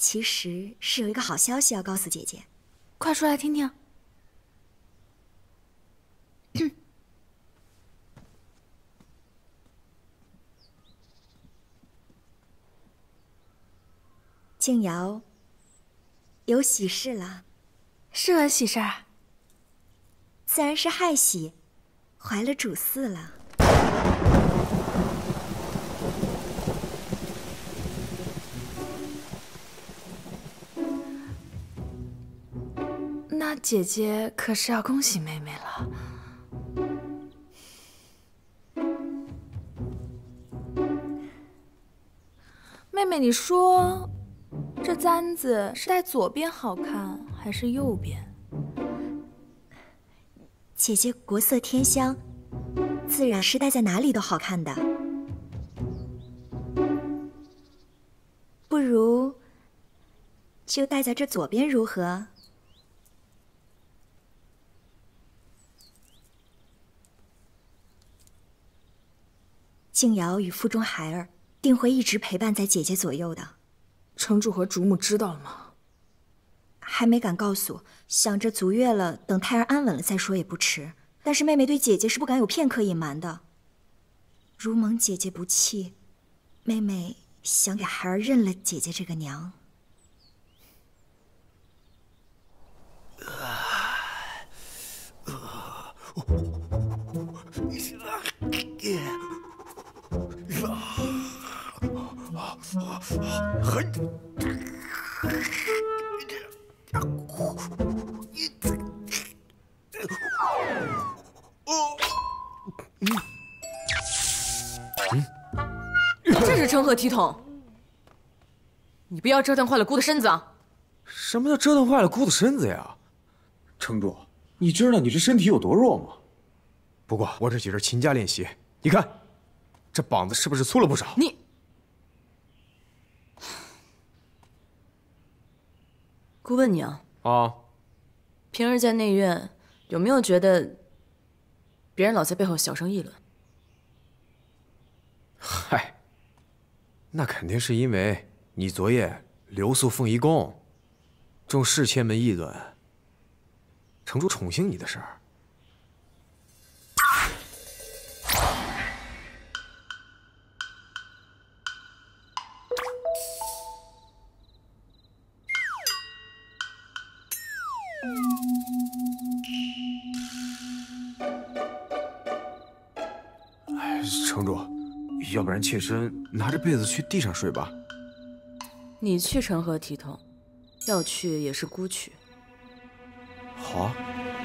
其实是有一个好消息要告诉姐姐， 快说来听听。 静瑶有喜事了。 是何喜事儿？ 自然是害喜，怀了主嗣了。 那姐姐可是要恭喜妹妹了。妹妹，你说这簪子是戴左边好看，还是右边？ 姐姐国色天香，自然是戴在哪里都好看的。不如就戴在这左边如何？静瑶与腹中孩儿定会一直陪伴在姐姐左右的。 城主和主母知道了吗？ 还没敢告诉，想着足月了，等胎儿安稳了再说也不迟。但是妹妹对姐姐是不敢有片刻隐瞒的。如蒙姐姐不弃，妹妹想给孩儿认了姐姐这个娘。 这是成何体统？你不要折腾坏了姑的身子啊！ 什么叫折腾坏了姑的身子呀？城主，你知道你这身体有多弱吗？不过我这几日勤加练习，你看，这膀子是不是粗了不少？ 你，姑问你啊，平日在内院有没有觉得别人老在背后小声议论？ 嗨，那肯定是因为你昨夜留宿凤仪宫，众侍妾们议论城主宠幸你的事儿。城主，要不然妾身拿着被子去地上睡吧。 你去成何体统？要去也是姑去。 好啊。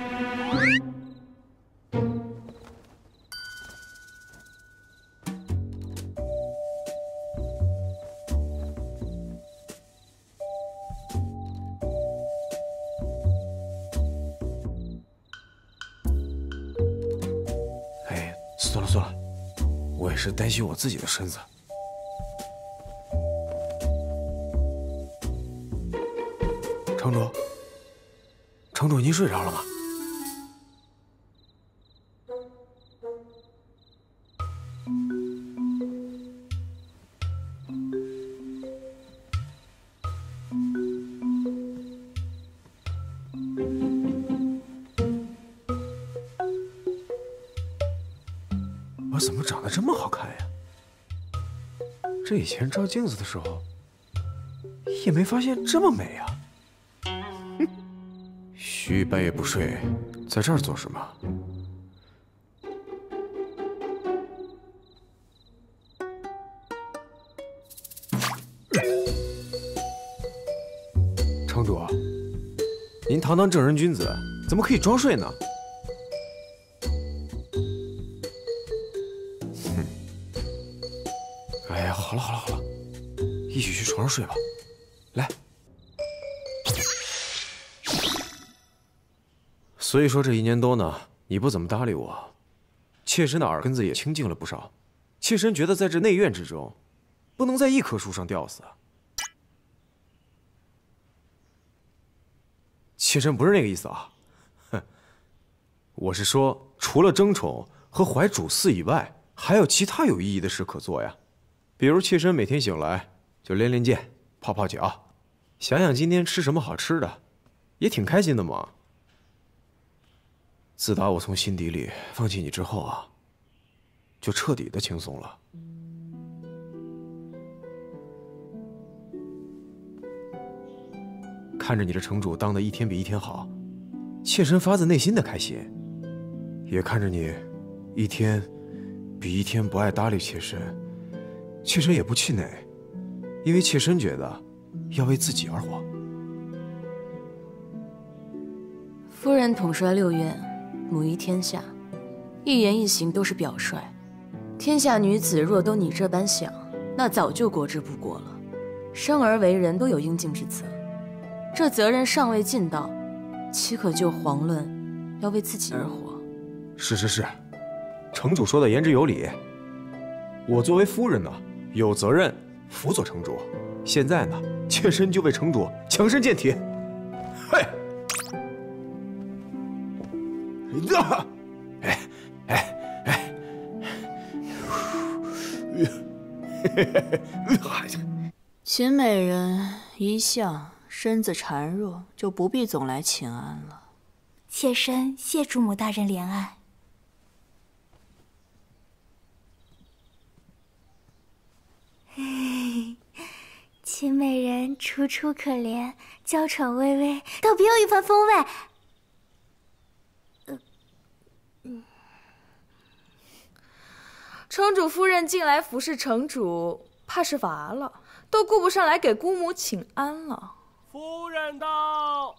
哎，算了算了，我也是担心我自己的身子。城主，城主，您睡着了吗？我怎么长得这么好看呀？这以前照镜子的时候，也没发现这么美呀。须半夜不睡，在这儿做什么？城主，您堂堂正人君子，怎么可以装睡呢？哎呀，好了好了好了，一起去床上睡吧。来。所以说这1年多呢，你不怎么搭理我，妾身的耳根子也清净了不少。妾身觉得在这内院之中，不能在一棵树上吊死。妾身不是那个意思啊，哼，我是说，除了争宠和怀主嗣以外，还有其他有意义的事可做呀。比如妾身每天醒来就练练剑、泡泡脚， 想想今天吃什么好吃的，也挺开心的嘛。自打我从心底里放弃你之后啊，就彻底的轻松了。看着你这城主当得一天比一天好，妾身发自内心的开心。也看着你一天比一天不爱搭理妾身，妾身也不气馁，因为妾身觉得要为自己而活。 夫人统帅6院，母仪天下，一言一行都是表率。天下女子若都你这般想，那早就国之不国了。生而为人都有应尽之责，这责任尚未尽到，岂可就遑论要为自己而活？ 是，城主说的言之有理。我作为夫人呢，有责任辅佐城主。现在呢，妾身就为城主强身健体。嘿， 秦美人一向身子孱弱，就不必总来请安了。 妾身谢主母大人怜爱。秦美人楚楚可怜，娇喘微微，倒别有一番风味。 城主夫人近来服侍城主，怕是乏了，都顾不上来给姑母请安了。 夫人到。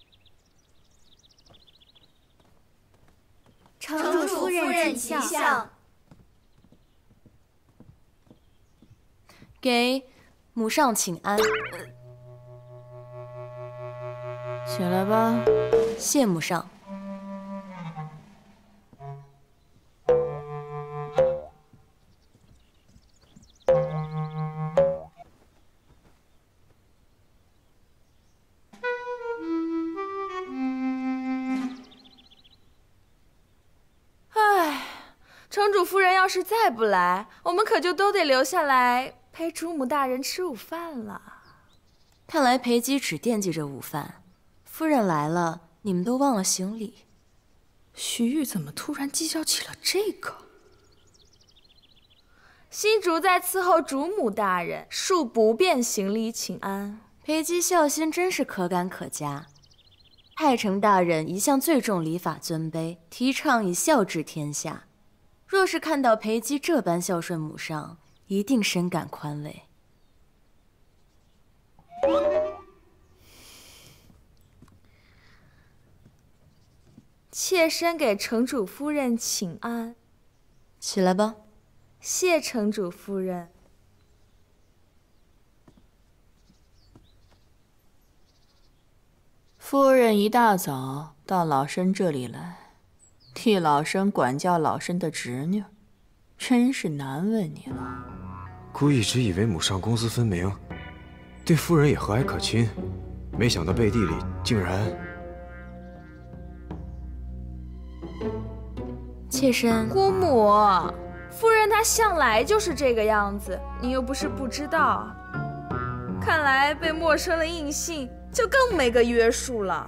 城主夫人请向。 给母上请安。 起来吧。 谢母上。 城主夫人要是再不来，我们可就都得留下来陪主母大人吃午饭了。 看来裴姬只惦记着午饭，夫人来了，你们都忘了行礼。 徐玉怎么突然计较起了这个？新竹在伺候主母大人，恕不便行礼请安。 裴姬孝心真是可感可嘉。太成大人一向最重礼法尊卑，提倡以孝治天下。若是看到裴姬这般孝顺母上，一定深感宽慰。 妾身给城主夫人请安。 起来吧。 谢城主夫人。 夫人一大早到老身这里来，替老身管教老身的侄女，真是难为你了。 姑一直以为母上公私分明，对夫人也和蔼可亲，没想到背地里竟然…… 妾身…… 姑母，夫人她向来就是这个样子，你又不是不知道。看来被陌生的印信，就更没个约束了。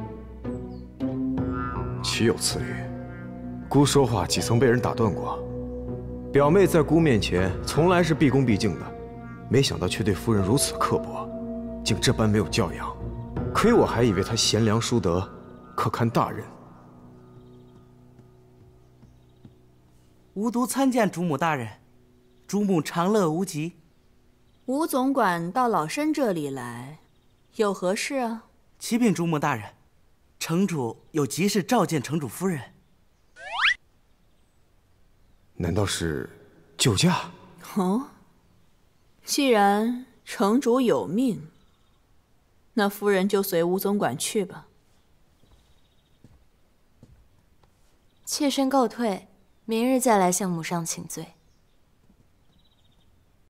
岂有此理！姑说话几曾被人打断过？表妹在姑面前从来是毕恭毕敬的，没想到却对夫人如此刻薄，竟这般没有教养。亏我还以为她贤良淑德，可堪大人。 吾独参见主母大人，主母长乐无极。 吴总管到老身这里来，有何事啊？ 启禀主母大人，城主有急事召见城主夫人。 难道是救驾？ 哦，既然城主有命，那夫人就随吴总管去吧。 妾身告退，明日再来向母上请罪。